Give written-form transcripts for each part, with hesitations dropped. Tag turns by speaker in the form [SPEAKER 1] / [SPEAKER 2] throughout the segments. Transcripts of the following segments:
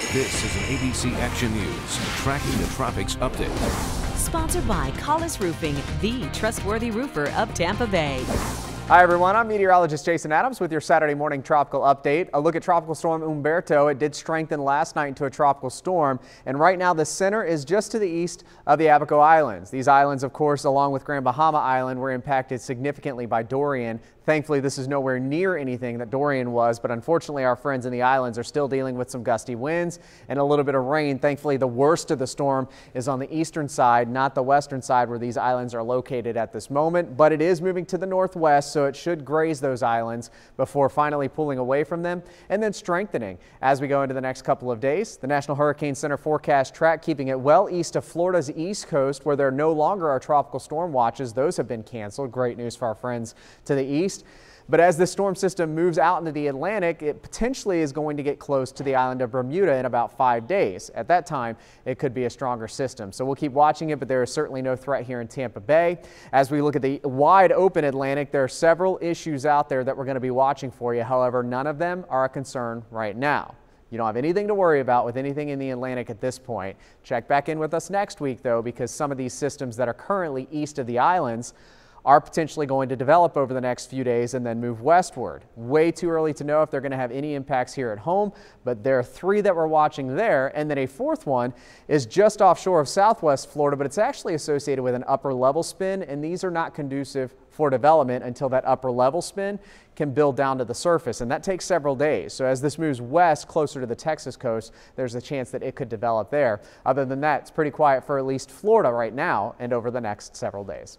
[SPEAKER 1] This is an ABC Action News, tracking the Tropics update.
[SPEAKER 2] Sponsored by Collis Roofing, the trustworthy roofer of Tampa Bay.
[SPEAKER 3] Hi everyone, I'm meteorologist Jason Adams with your Saturday morning tropical update. A look at Tropical Storm Umberto. It did strengthen last night into a tropical storm, and right now the center is just to the east of the Abaco Islands. These islands, of course, along with Grand Bahama Island, were impacted significantly by Dorian. Thankfully, this is nowhere near anything that Dorian was, but unfortunately our friends in the islands are still dealing with some gusty winds and a little bit of rain. Thankfully, the worst of the storm is on the eastern side, not the western side where these islands are located at this moment, but it is moving to the northwest, so it should graze those islands before finally pulling away from them and then strengthening as we go into the next couple of days. The National Hurricane Center forecast track keeping it well east of Florida's east coast, where there no longer are tropical storm watches. Those have been canceled. Great news for our friends to the east. But as this storm system moves out into the Atlantic, it potentially is going to get close to the island of Bermuda in about 5 days. At that time, it could be a stronger system. So we'll keep watching it, but there is certainly no threat here in Tampa Bay. As we look at the wide open Atlantic, there are several issues out there that we're going to be watching for you. However, none of them are a concern right now. You don't have anything to worry about with anything in the Atlantic at this point. Check back in with us next week, though, because some of these systems that are currently east of the islands are potentially going to develop over the next few days and then move westward. Way too early to know if they're going to have any impacts here at home, but there are 3 that we're watching there, and then a 4th one is just offshore of southwest Florida, but it's actually associated with an upper level spin, and these are not conducive for development until that upper level spin can build down to the surface, and that takes several days. So as this moves west closer to the Texas coast, there's a chance that it could develop there. Other than that, it's pretty quiet for at least Florida right now and over the next several days.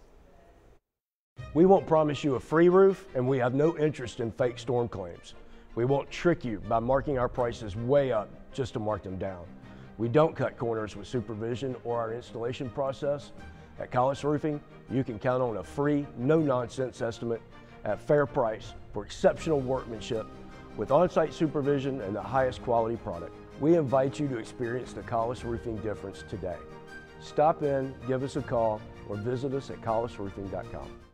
[SPEAKER 4] We won't promise you a free roof, and we have no interest in fake storm claims. We won't trick you by marking our prices way up just to mark them down. We don't cut corners with supervision or our installation process. At Collis Roofing, you can count on a free, no-nonsense estimate at fair price for exceptional workmanship with on-site supervision and the highest quality product. We invite you to experience the Collis Roofing difference today. Stop in, give us a call, or visit us at collisroofing.com.